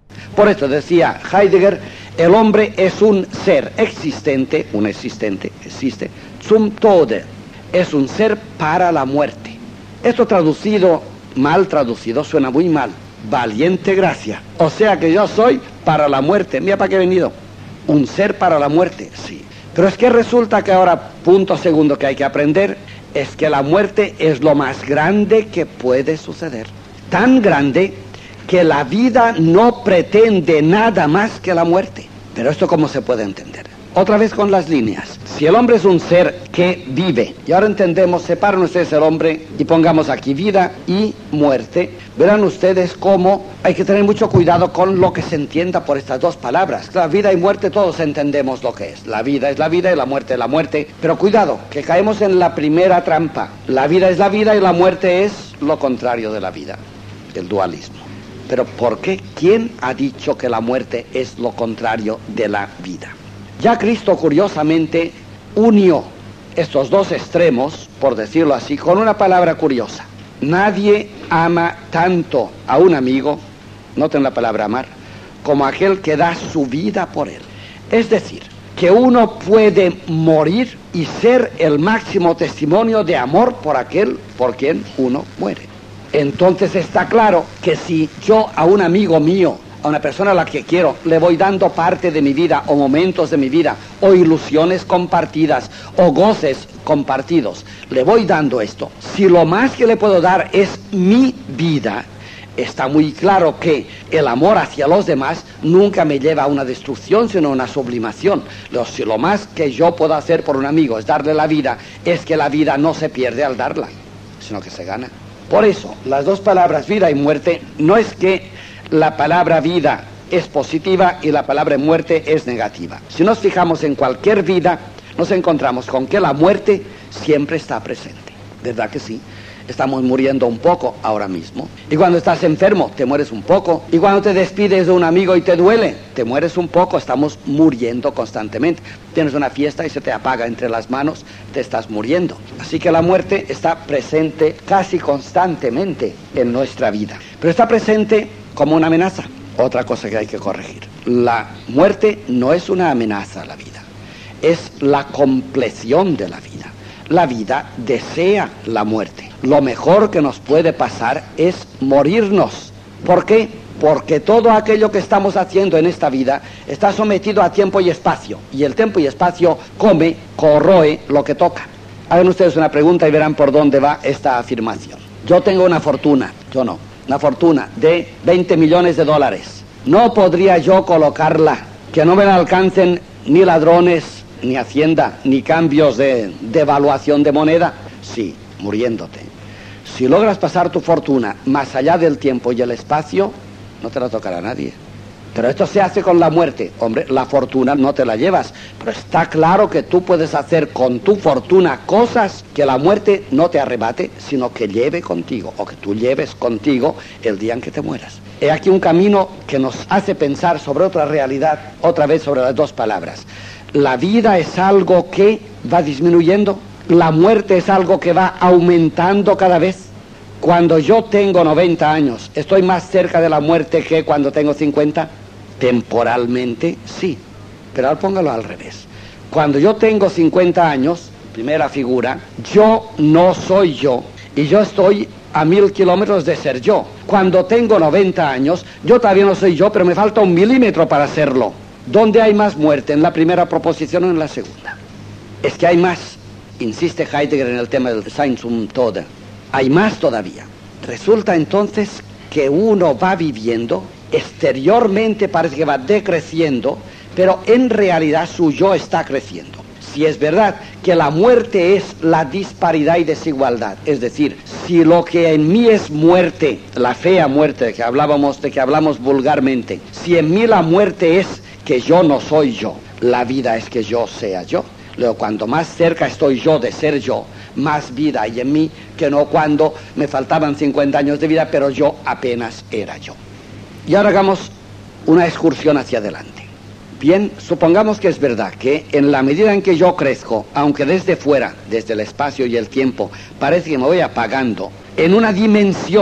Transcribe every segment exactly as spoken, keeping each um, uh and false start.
Por eso decía Heidegger, el hombre es un ser existente, un existente, existe, zum Tode, es un ser para la muerte. Esto traducido, mal traducido, suena muy mal. Valiente gracia. O sea que yo soy para la muerte. Mira para qué he venido. Un ser para la muerte, sí. Pero es que resulta que ahora, punto segundo que hay que aprender, es que la muerte es lo más grande que puede suceder. Tan grande que la vida no pretende nada más que la muerte. Pero esto ¿cómo se puede entender? Otra vez con las líneas. Si el hombre es un ser que vive, y ahora entendemos, separen ustedes el hombre y pongamos aquí vida y muerte, verán ustedes cómo hay que tener mucho cuidado con lo que se entienda por estas dos palabras. Claro, vida y muerte todos entendemos lo que es. La vida es la vida y la muerte es la muerte. Pero cuidado, que caemos en la primera trampa. La vida es la vida y la muerte es lo contrario de la vida, el dualismo. Pero ¿por qué? ¿Quién ha dicho que la muerte es lo contrario de la vida? Ya Cristo curiosamente unió estos dos extremos, por decirlo así, con una palabra curiosa. Nadie ama tanto a un amigo, noten la palabra amar, como aquel que da su vida por él. Es decir, que uno puede morir y ser el máximo testimonio de amor por aquel por quien uno muere. Entonces está claro que si yo a un amigo mío, a una persona a la que quiero, le voy dando parte de mi vida, o momentos de mi vida, o ilusiones compartidas, o goces compartidos, le voy dando esto. Si lo más que le puedo dar es mi vida, está muy claro que el amor hacia los demás nunca me lleva a una destrucción, sino a una sublimación. Si lo más que yo puedo hacer por un amigo es darle la vida, es que la vida no se pierde al darla, sino que se gana. Por eso, las dos palabras vida y muerte, no es que la palabra vida es positiva y la palabra muerte es negativa. Si nos fijamos en cualquier vida, nos encontramos con que la muerte siempre está presente. ¿Verdad que sí? Estamos muriendo un poco ahora mismo. Y cuando estás enfermo, te mueres un poco. Y cuando te despides de un amigo y te duele, te mueres un poco. Estamos muriendo constantemente. Tienes una fiesta y se te apaga entre las manos, te estás muriendo. Así que la muerte está presente casi constantemente en nuestra vida. Pero está presente como una amenaza. Otra cosa que hay que corregir. La muerte no es una amenaza a la vida. Es la compleción de la vida. La vida desea la muerte. Lo mejor que nos puede pasar es morirnos. ¿Por qué? Porque todo aquello que estamos haciendo en esta vida está sometido a tiempo y espacio. Y el tiempo y espacio come, corroe lo que toca. Hagan ustedes una pregunta y verán por dónde va esta afirmación. Yo tengo una fortuna, yo no, una fortuna de veinte millones de dólares. ¿No podría yo colocarla, que no me la alcancen ni ladrones, ni hacienda, ni cambios de devaluación de moneda? Sí, muriéndote. Si logras pasar tu fortuna más allá del tiempo y el espacio, no te la tocará a nadie. Pero esto se hace con la muerte. Hombre, la fortuna no te la llevas, pero está claro que tú puedes hacer con tu fortuna cosas que la muerte no te arrebate, sino que lleve contigo, o que tú lleves contigo el día en que te mueras. He aquí un camino que nos hace pensar sobre otra realidad, otra vez sobre las dos palabras. La vida es algo que va disminuyendo, la muerte es algo que va aumentando cada vez. Cuando yo tengo noventa años, ¿estoy más cerca de la muerte que cuando tengo cincuenta? Temporalmente, sí, pero ahora póngalo al revés. Cuando yo tengo cincuenta años, primera figura, yo no soy yo, y yo estoy a mil kilómetros de ser yo. Cuando tengo noventa años, yo todavía no soy yo, pero me falta un milímetro para serlo. ¿Dónde hay más muerte? ¿En la primera proposición o en la segunda? Es que hay más, insiste Heidegger en el tema del Sein zum Tode. Hay más todavía. Resulta entonces que uno va viviendo, exteriormente parece que va decreciendo, pero en realidad su yo está creciendo. Si es verdad que la muerte es la disparidad y desigualdad, es decir, si lo que en mí es muerte, la fea muerte de que hablábamos, de que hablamos vulgarmente, si en mí la muerte es que yo no soy yo, la vida es que yo sea yo. Luego, cuando más cerca estoy yo de ser yo, más vida hay en mí que no cuando me faltaban cincuenta años de vida, pero yo apenas era yo. Y ahora hagamos una excursión hacia adelante. Bien, supongamos que es verdad que en la medida en que yo crezco, aunque desde fuera, desde el espacio y el tiempo, parece que me voy apagando, en una dimensión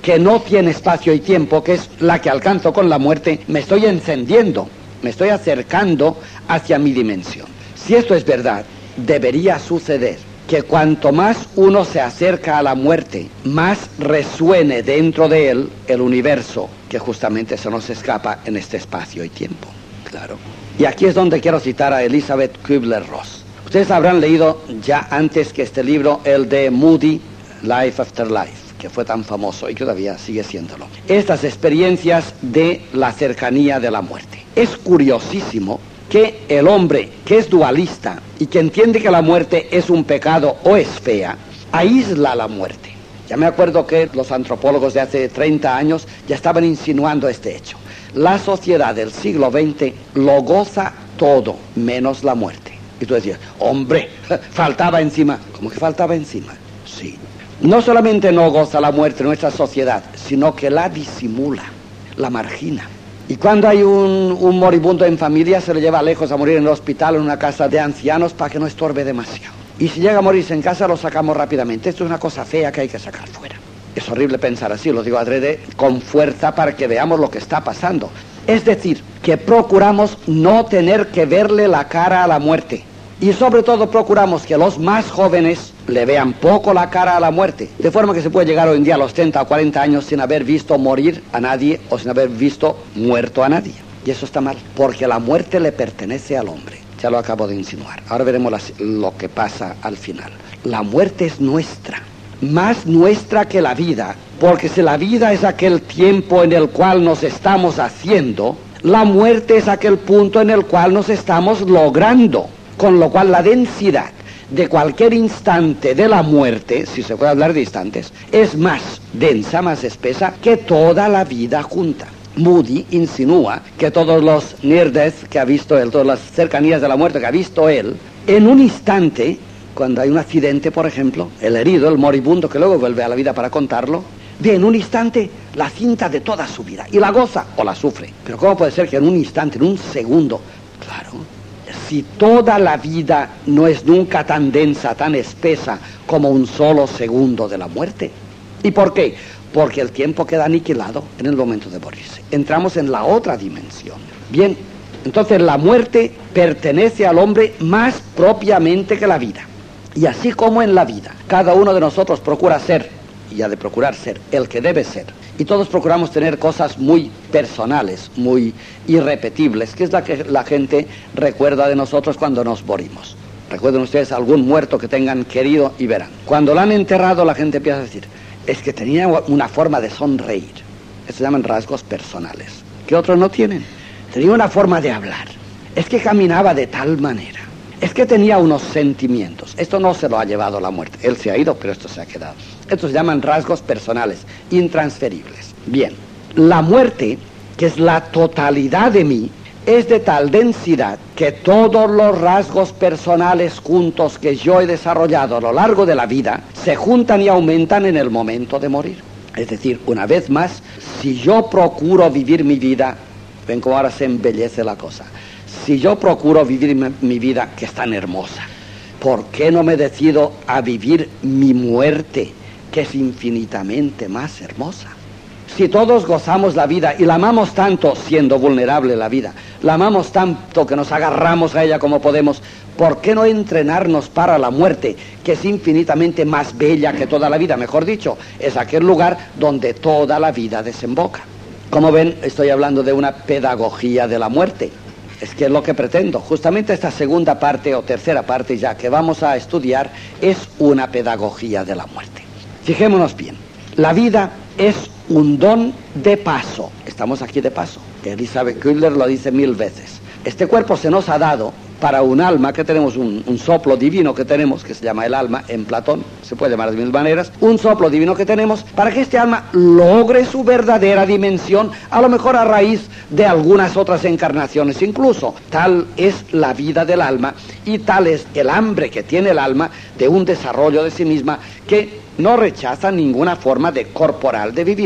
que no tiene espacio y tiempo, que es la que alcanzo con la muerte, me estoy encendiendo, me estoy acercando hacia mi dimensión. Si esto es verdad, debería suceder que cuanto más uno se acerca a la muerte, más resuene dentro de él el universo que justamente se nos escapa en este espacio y tiempo. Claro. Y aquí es donde quiero citar a Elizabeth Kubler-Ross. Ustedes habrán leído ya antes que este libro, el de Moody, Life After Life, que fue tan famoso y que todavía sigue siéndolo. Estas experiencias de la cercanía de la muerte. Es curiosísimo que el hombre que es dualista y que entiende que la muerte es un pecado o es fea, aísla la muerte. Ya me acuerdo que los antropólogos de hace treinta años ya estaban insinuando este hecho. La sociedad del siglo veinte lo goza todo, menos la muerte. Y tú decías, hombre, faltaba encima. ¿Cómo que faltaba encima? Sí. No solamente no goza la muerte en nuestra sociedad, sino que la disimula, la margina. Y cuando hay un, un moribundo en familia, se lo lleva lejos a morir en el hospital, en una casa de ancianos, para que no estorbe demasiado. Y si llega a morirse en casa, lo sacamos rápidamente. Esto es una cosa fea que hay que sacar fuera. Es horrible pensar así, lo digo adrede con fuerza para que veamos lo que está pasando. Es decir, que procuramos no tener que verle la cara a la muerte. Y sobre todo procuramos que los más jóvenes le vean poco la cara a la muerte. De forma que se puede llegar hoy en día a los treinta o cuarenta años sin haber visto morir a nadie o sin haber visto muerto a nadie. Y eso está mal, porque la muerte le pertenece al hombre. Ya lo acabo de insinuar. Ahora veremos las, lo que pasa al final. La muerte es nuestra, más nuestra que la vida, porque si la vida es aquel tiempo en el cual nos estamos haciendo, la muerte es aquel punto en el cual nos estamos logrando. Con lo cual la densidad de cualquier instante de la muerte, si se puede hablar de instantes, es más densa, más espesa que toda la vida junta. Moody insinúa que todos los near-death que ha visto él, todas las cercanías de la muerte que ha visto él, en un instante, cuando hay un accidente, por ejemplo, el herido, el moribundo, que luego vuelve a la vida para contarlo, ve en un instante la cinta de toda su vida y la goza o la sufre. Pero ¿cómo puede ser que en un instante, en un segundo, claro, si toda la vida no es nunca tan densa, tan espesa como un solo segundo de la muerte? ¿Y por qué? Porque el tiempo queda aniquilado en el momento de morirse. Entramos en la otra dimensión. Bien, entonces la muerte pertenece al hombre más propiamente que la vida. Y así como en la vida, cada uno de nosotros procura ser, y ha de procurar ser, el que debe ser. Y todos procuramos tener cosas muy personales, muy irrepetibles, que es la que la gente recuerda de nosotros cuando nos morimos. Recuerden ustedes algún muerto que tengan querido y verán. Cuando lo han enterrado, la gente empieza a decir, es que tenía una forma de sonreír. Eso se llaman rasgos personales, que otros no tienen. Tenía una forma de hablar. Es que caminaba de tal manera. Es que tenía unos sentimientos. Esto no se lo ha llevado la muerte. Él se ha ido, pero esto se ha quedado. Estos se llaman rasgos personales, intransferibles. Bien, la muerte, que es la totalidad de mí, es de tal densidad que todos los rasgos personales juntos que yo he desarrollado a lo largo de la vida se juntan y aumentan en el momento de morir. Es decir, una vez más, si yo procuro vivir mi vida, ven cómo ahora se embellece la cosa, si yo procuro vivir mi, mi vida, que es tan hermosa, ¿por qué no me decido a vivir mi muerte, que es infinitamente más hermosa? Si todos gozamos la vida y la amamos tanto, siendo vulnerable la vida, la amamos tanto que nos agarramos a ella como podemos, ¿por qué no entrenarnos para la muerte, que es infinitamente más bella que toda la vida? Mejor dicho, es aquel lugar donde toda la vida desemboca. Como ven, estoy hablando de una pedagogía de la muerte. Es que es lo que pretendo. Justamente esta segunda parte o tercera parte ya que vamos a estudiar es una pedagogía de la muerte. Fijémonos bien, la vida es un don de paso. Estamos aquí de paso. Elizabeth Kubler lo dice mil veces. Este cuerpo se nos ha dado para un alma que tenemos, un, un soplo divino que tenemos, que se llama el alma en Platón, se puede llamar de mil maneras, un soplo divino que tenemos para que este alma logre su verdadera dimensión, a lo mejor a raíz de algunas otras encarnaciones incluso. Tal es la vida del alma y tal es el hambre que tiene el alma de un desarrollo de sí misma que no rechaza ninguna forma de corporal de vivir.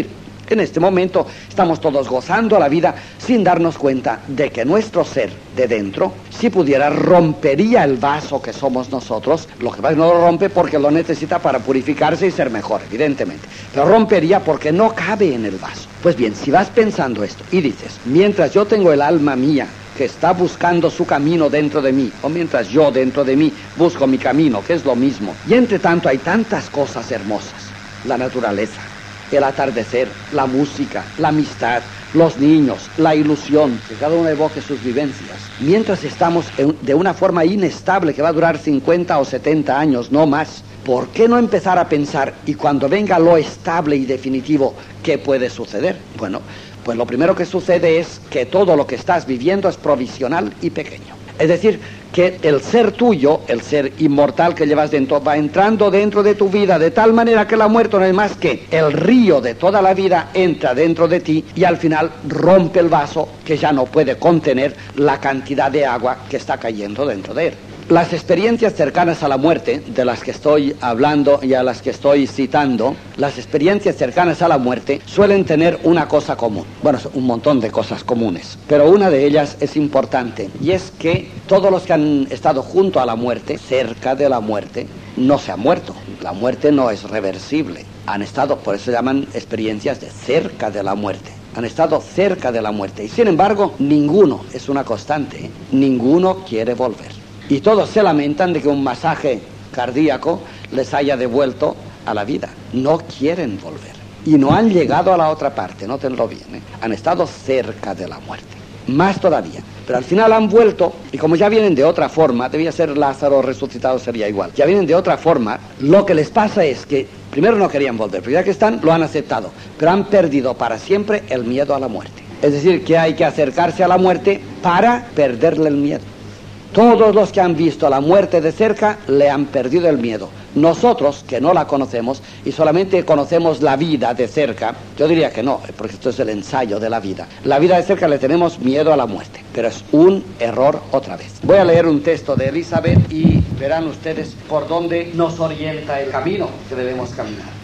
En este momento estamos todos gozando la vida sin darnos cuenta de que nuestro ser de dentro, si pudiera, rompería el vaso que somos nosotros. Lo que pasa es que no lo rompe porque lo necesita para purificarse y ser mejor, evidentemente. Lo rompería porque no cabe en el vaso. Pues bien, si vas pensando esto y dices, mientras yo tengo el alma mía que está buscando su camino dentro de mí, o mientras yo dentro de mí busco mi camino, que es lo mismo, y entre tanto hay tantas cosas hermosas, la naturaleza, el atardecer, la música, la amistad, los niños, la ilusión, que cada uno evoque sus vivencias. Mientras estamos en, de una forma inestable que va a durar cincuenta o setenta años, no más, ¿por qué no empezar a pensar, y cuando venga lo estable y definitivo, qué puede suceder? Bueno, pues lo primero que sucede es que todo lo que estás viviendo es provisional y pequeño. Es decir, que el ser tuyo, el ser inmortal que llevas dentro, va entrando dentro de tu vida de tal manera que la muerte no es más que el río de toda la vida entra dentro de ti y al final rompe el vaso que ya no puede contener la cantidad de agua que está cayendo dentro de él. Las experiencias cercanas a la muerte, de las que estoy hablando y a las que estoy citando, las experiencias cercanas a la muerte suelen tener una cosa común. Bueno, un montón de cosas comunes, pero una de ellas es importante, y es que todos los que han estado junto a la muerte, cerca de la muerte, no se han muerto. La muerte no es reversible. Han estado, por eso se llaman experiencias de cerca de la muerte. Han estado cerca de la muerte, y sin embargo, ninguno, es una constante, ¿eh? Ninguno quiere volver. Y todos se lamentan de que un masaje cardíaco les haya devuelto a la vida. No quieren volver. Y no han llegado a la otra parte, nótenlo bien, ¿eh? Han estado cerca de la muerte. Más todavía. Pero al final han vuelto, y como ya vienen de otra forma, debía ser Lázaro resucitado, sería igual. Ya vienen de otra forma, lo que les pasa es que primero no querían volver, pero ya que están, lo han aceptado. Pero han perdido para siempre el miedo a la muerte. Es decir, que hay que acercarse a la muerte para perderle el miedo. Todos los que han visto la muerte de cerca le han perdido el miedo. Nosotros, que no la conocemos y solamente conocemos la vida de cerca, yo diría que no, porque esto es el ensayo de la vida. La vida de cerca le tenemos miedo a la muerte, pero es un error otra vez. Voy a leer un texto de Elizabeth y verán ustedes por dónde nos orienta el camino que debemos caminar.